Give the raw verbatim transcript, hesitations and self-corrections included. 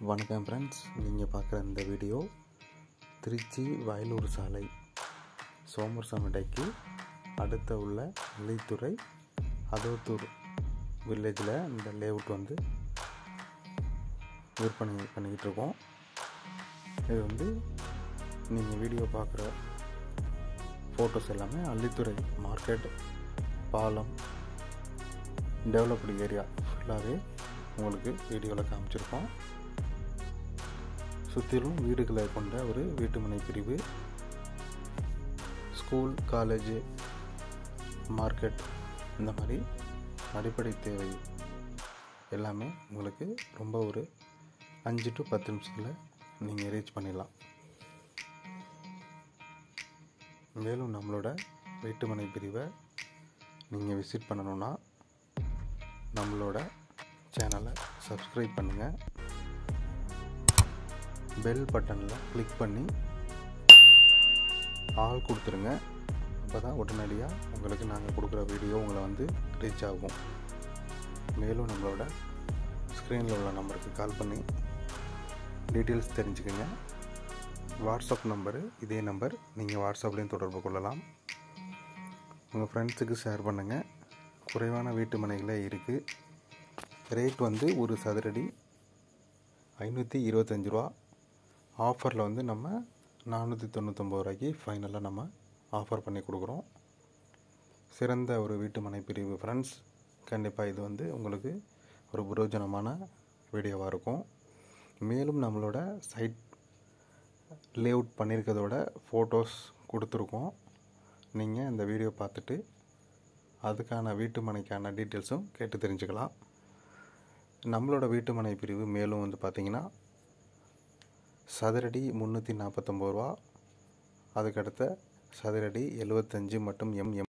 வணக்கம் ஃப்ரெண்ட்ஸ், நீங்கள் பார்க்குற இந்த வீடியோ திருச்சி வயலூர் சாலை சோமர்சாமிடைக்கு அடுத்த உள்ள நிலைத்துறை அதோத்தூர் வில்லேஜில் இந்த லேஅவுட் வந்து விற்பனை பண்ணிக்கிட்டு இருக்கோம். இது வந்து நீங்கள் வீடியோ பார்க்குற ஃபோட்டோஸ் எல்லாமே அள்ளித்துறை மார்க்கெட் பாலம் டெவலப்டு ஏரியா ஃபுல்லாகவே உங்களுக்கு வீடியோவில் காமிச்சிருக்கோம். சுற்றிலும் வீடுகளை கொண்ட ஒரு வீட்டுமனை பிரிவு, ஸ்கூல், காலேஜு, மார்க்கெட், இந்த மாதிரி அடிப்படை தேவை எல்லாமே உங்களுக்கு ரொம்ப ஒரு அஞ்சு டு பத்து நிமிஷத்தில் நீங்கள் ரீச் பண்ணிடலாம். மேலும் நம்மளோட வீட்டுமனை பிரிவை நீங்கள் விசிட் பண்ணணுன்னா நம்மளோட சேனலை சப்ஸ்கிரைப் பண்ணுங்கள், பெல் பட்டனில் கிளிக் பண்ணி ஆல் கொடுத்துருங்க. அப்போ தான் உடனடியாக உங்களுக்கு நாங்கள் கொடுக்குற வீடியோ உங்களை வந்து ரீச் ஆகும். மேலும் நம்மளோட ஸ்க்ரீனில் உள்ள நம்பருக்கு கால் பண்ணி டீட்டெயில்ஸ் தெரிஞ்சுக்கோங்க. வாட்ஸ்அப் நம்பரு இதே நம்பர், நீங்கள் வாட்ஸ்அப்லேயும் தொடர்பு கொள்ளலாம். உங்கள் ஃப்ரெண்ட்ஸுக்கு ஷேர் பண்ணுங்கள். குறைவான வீட்டு மனைகளே இருக்குது. ரேட் வந்து ஒரு சதுரடி ஐநூற்றி இருபத்தஞ்சி ரூபா. ஆஃபரில் வந்து நம்ம நானூற்றி தொண்ணூற்றொம்பது ரூபாய்க்கு ஃபைனலாக நம்ம ஆஃபர் பண்ணி கொடுக்குறோம். சிறந்த ஒரு வீட்டு மனை பிரிவு ஃப்ரெண்ட்ஸ். கண்டிப்பாக இது வந்து உங்களுக்கு ஒரு பிரயோஜனமான வீடியோவாக இருக்கும். மேலும் நம்மளோட சைட் லேஅவுட் பண்ணியிருக்கிறதோட ஃபோட்டோஸ் கொடுத்துருக்கோம். நீங்கள் இந்த வீடியோ பார்த்துட்டு அதுக்கான வீட்டு மனைக்கான டீட்டெயில்ஸும் கேட்டு தெரிஞ்சுக்கலாம். நம்மளோட வீட்டு மனை பிரிவு மேலும் வந்து பார்த்திங்கன்னா சதுரடி முந்நூற்றி நாற்பத்தொம்பது ரூபா, அதுக்கடுத்த சதுரடி எழுபத்தஞ்சி மற்றும் எம் எம்